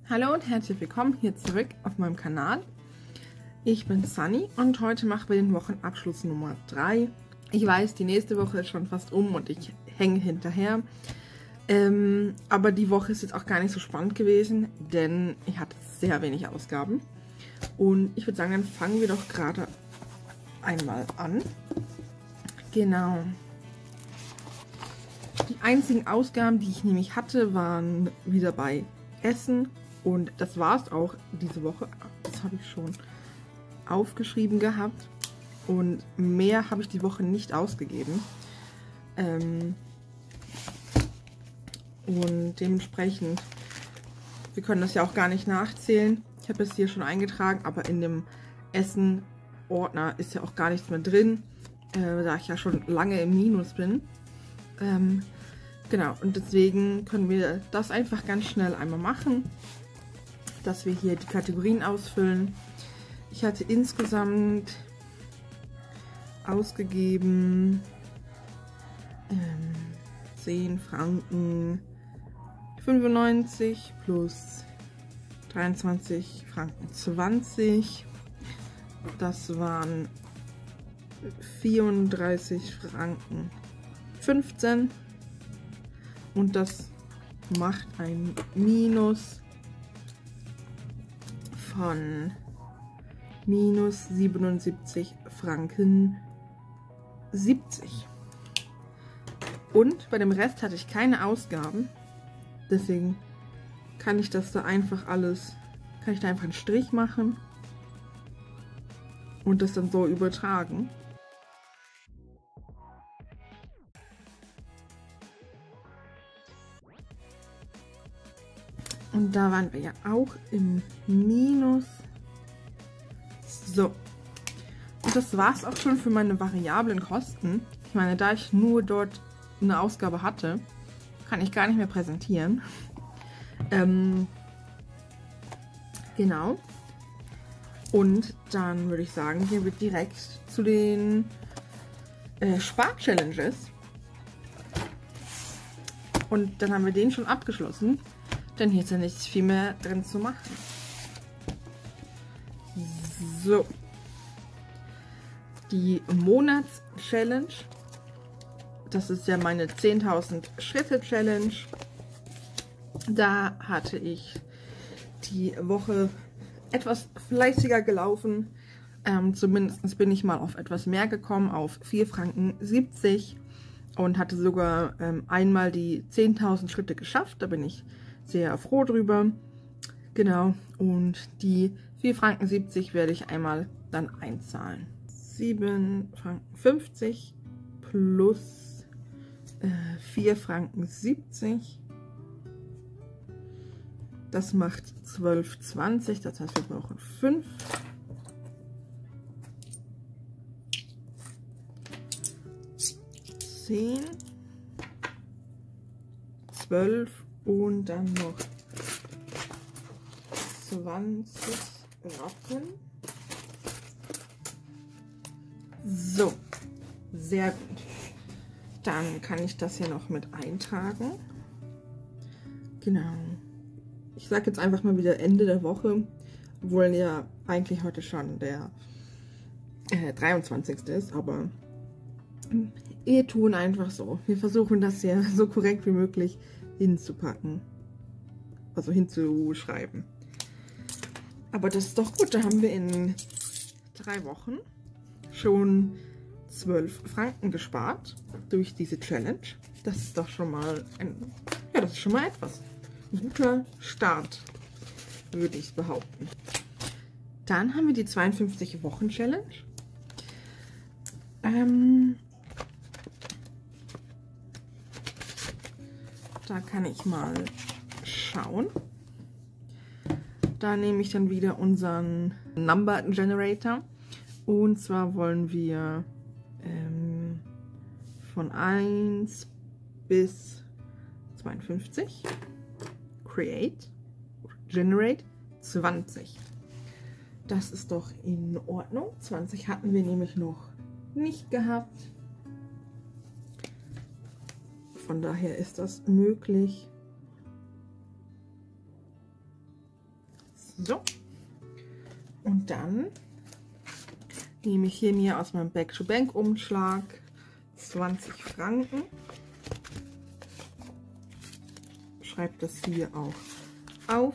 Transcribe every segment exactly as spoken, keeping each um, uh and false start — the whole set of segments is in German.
Hallo und herzlich willkommen hier zurück auf meinem Kanal. Ich bin Sunny und heute machen wir den Wochenabschluss Nummer drei. Ich weiß, die nächste Woche ist schon fast um und ich hänge hinterher. Ähm, aber die Woche ist jetzt auch gar nicht so spannend gewesen, denn ich hatte sehr wenig Ausgaben. Und ich würde sagen, dann fangen wir doch gerade einmal an. Genau. Die einzigen Ausgaben, die ich nämlich hatte, waren wieder bei Essen. Und das war es auch diese Woche. Das habe ich schon aufgeschrieben gehabt. Und mehr habe ich die Woche nicht ausgegeben. Ähm und dementsprechend, wir können das ja auch gar nicht nachzählen. Ich habe es hier schon eingetragen, aber in dem Essen-Ordner ist ja auch gar nichts mehr drin, äh, da ich ja schon lange im Minus bin. Ähm, genau, und deswegen können wir das einfach ganz schnell einmal machen, dass wir hier die Kategorien ausfüllen. Ich hatte insgesamt ausgegeben ähm, zehn Franken fünfundneunzig plus dreiundzwanzig Franken zwanzig. Das waren vierunddreißig Franken fünfzehn. Und das macht ein Minus von minus siebenundsiebzig Franken siebzig. Und bei dem Rest hatte ich keine Ausgaben. Deswegen kann ich das da einfach alles, kann ich da einfach einen Strich machen und das dann so übertragen. Und da waren wir ja auch im Minus. So. Und das war es auch schon für meine variablen Kosten. Ich meine, da ich nur dort eine Ausgabe hatte, kann ich gar nicht mehr präsentieren. Ähm, genau. Und dann würde ich sagen, gehen wir direkt zu den äh, Spar-Challenges. Und dann haben wir den schon abgeschlossen. Denn hier ist ja nicht viel mehr drin zu machen. So. Die Monats-Challenge. Das ist ja meine zehntausend Schritte Challenge. Da hatte ich die Woche etwas fleißiger gelaufen. Ähm, zumindest bin ich mal auf etwas mehr gekommen, auf vier Franken siebzig. Und hatte sogar ähm, einmal die zehntausend Schritte geschafft. Da bin ich sehr froh drüber. Genau. Und die vier Franken siebzig werde ich einmal dann einzahlen. sieben Franken fünfzig plus vier Franken siebzig. Das macht zwölf zwanzig, das heißt, wir brauchen fünf. zehn, zwölf und dann noch zwanzig Rappen. So, sehr gut. Dann kann ich das hier noch mit eintragen. Genau. Ich sage jetzt einfach mal wieder Ende der Woche, obwohl ja eigentlich heute schon der äh, dreiundzwanzigste ist, aber wir tun einfach so. Wir versuchen das hier so korrekt wie möglich hinzupacken. Also hinzuschreiben. Aber das ist doch gut, da haben wir in drei Wochen schon zwölf Franken gespart durch diese Challenge. Das ist doch schon mal ein, ja, das ist schon mal etwas. Ein guter Start, würde ich behaupten. Dann haben wir die zweiundfünfzig Wochen Challenge. Ähm, da kann ich mal schauen. Da nehme ich dann wieder unseren Number Generator. Und zwar wollen wir ähm, von eins bis zweiundfünfzig Create, Generate zwanzig. Das ist doch in Ordnung. zwanzig hatten wir nämlich noch nicht gehabt. Von daher ist das möglich. So. Und dann nehme ich hier mir aus meinem Back-to-Bank-Umschlag zwanzig Franken. Schreibe das hier auch auf.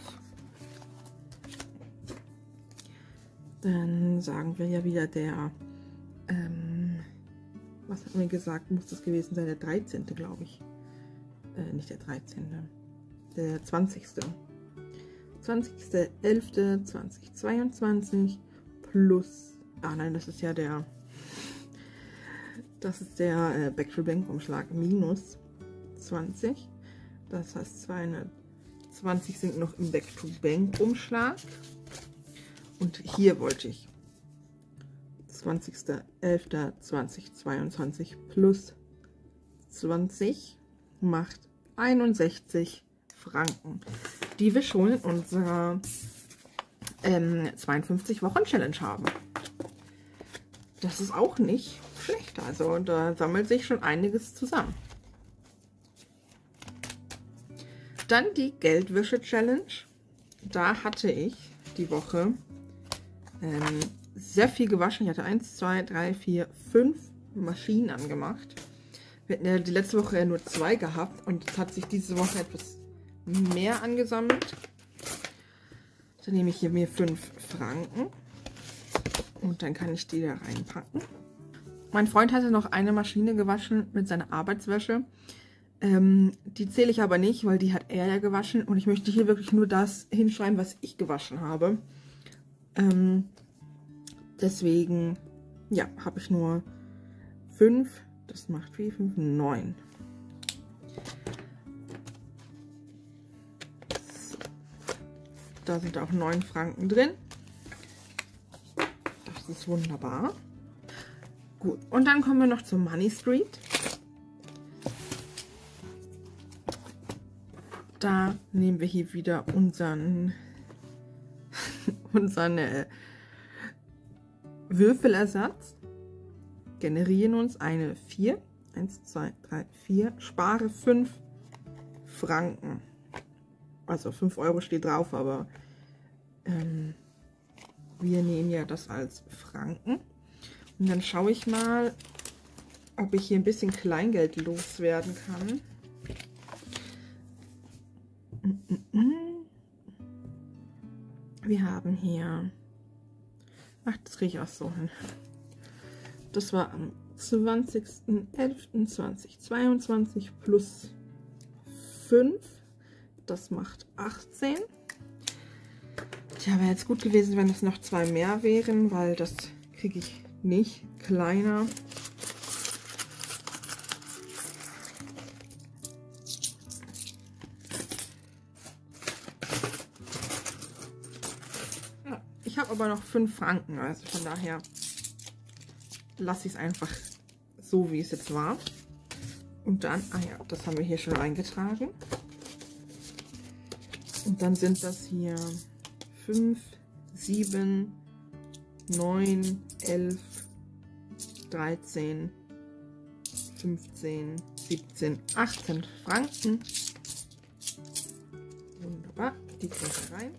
Dann sagen wir ja wieder der, ähm, was hat mir gesagt, muss das gewesen sein, der dreizehnte glaube ich. Äh, nicht der dreizehnte, der zwanzigste zwanzigster elfter zweitausendzweiundzwanzig plus, ah nein, das ist ja der, das ist der äh, Back-to-Bank-Umschlag minus zwanzig. Das heißt zweihundertzwanzig sind noch im Back-to-Bank-Umschlag. Und hier wollte ich zwanzigster elfter zweitausendzweiundzwanzig plus zwanzig macht einundsechzig Franken, die wir schon in unserer ähm, zweiundfünfzig Wochen Challenge haben. Das ist auch nicht schlecht, also da sammelt sich schon einiges zusammen. Dann die Geldwäsche Challenge. Da hatte ich die Woche ähm, sehr viel gewaschen. Ich hatte eins, zwei, drei, vier, fünf Maschinen angemacht. Wir hatten ja die letzte Woche ja nur zwei gehabt und es hat sich diese Woche etwas mehr angesammelt. Dann nehme ich hier mir fünf Franken und dann kann ich die da reinpacken. Mein Freund hatte noch eine Maschine gewaschen mit seiner Arbeitswäsche. Ähm, die zähle ich aber nicht, weil die hat er ja gewaschen und ich möchte hier wirklich nur das hinschreiben, was ich gewaschen habe. Ähm, deswegen, ja, habe ich nur fünf. Das macht vier, fünf, neun. So. Da sind auch neun Franken drin. Das ist wunderbar. Gut, und dann kommen wir noch zur Money Street. Da nehmen wir hier wieder unseren, unseren äh, Würfelersatz. Generieren uns eine vier. eins, zwei, drei, vier. Spare fünf Franken. Also fünf Euro steht drauf, aber ähm, wir nehmen ja das als Franken. Und dann schaue ich mal, ob ich hier ein bisschen Kleingeld loswerden kann. Wir haben hier, ach, das kriege ich auch so hin. Das war am zwanzigster elfter zweitausendzweiundzwanzig plus fünf. Das macht achtzehn. Tja, wäre jetzt gut gewesen, wenn es noch zwei mehr wären, weil das kriege ich nicht kleiner. Ja, ich habe aber noch fünf Franken, also von daher lasse ich es einfach so, wie es jetzt war. Und dann, ah ja, das haben wir hier schon eingetragen. Und dann sind das hier fünf, sieben, neun, elf, dreizehn, fünfzehn, siebzehn, achtzehn Franken. Wunderbar, die kommt rein.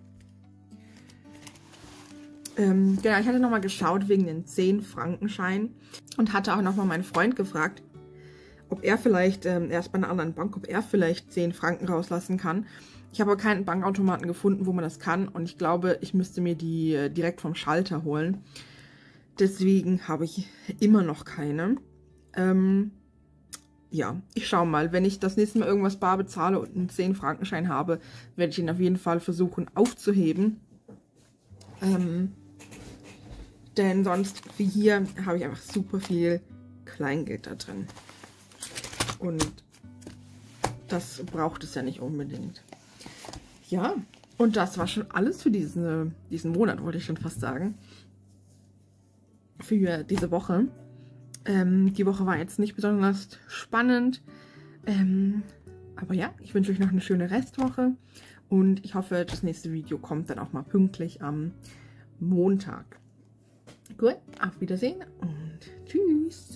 Ähm, genau, ich hatte nochmal geschaut wegen den zehn Franken Schein und hatte auch nochmal meinen Freund gefragt, ob er vielleicht, ähm, erst bei einer anderen Bank, ob er vielleicht zehn Franken rauslassen kann. Ich habe aber keinen Bankautomaten gefunden, wo man das kann und ich glaube, ich müsste mir die äh, direkt vom Schalter holen. Deswegen habe ich immer noch keine. Ähm, ja, ich schaue mal. Wenn ich das nächste Mal irgendwas bar bezahle und einen zehn Franken Schein habe, werde ich ihn auf jeden Fall versuchen aufzuheben. Ähm, denn sonst, wie hier, habe ich einfach super viel Kleingeld da drin. Und das braucht es ja nicht unbedingt. Ja, und das war schon alles für diesen, diesen Monat, wollte ich schon fast sagen. Für diese Woche. Ähm, die Woche war jetzt nicht besonders spannend. Ähm, aber ja, ich wünsche euch noch eine schöne Restwoche. Und ich hoffe, das nächste Video kommt dann auch mal pünktlich am Montag. Gut, auf Wiedersehen und tschüss.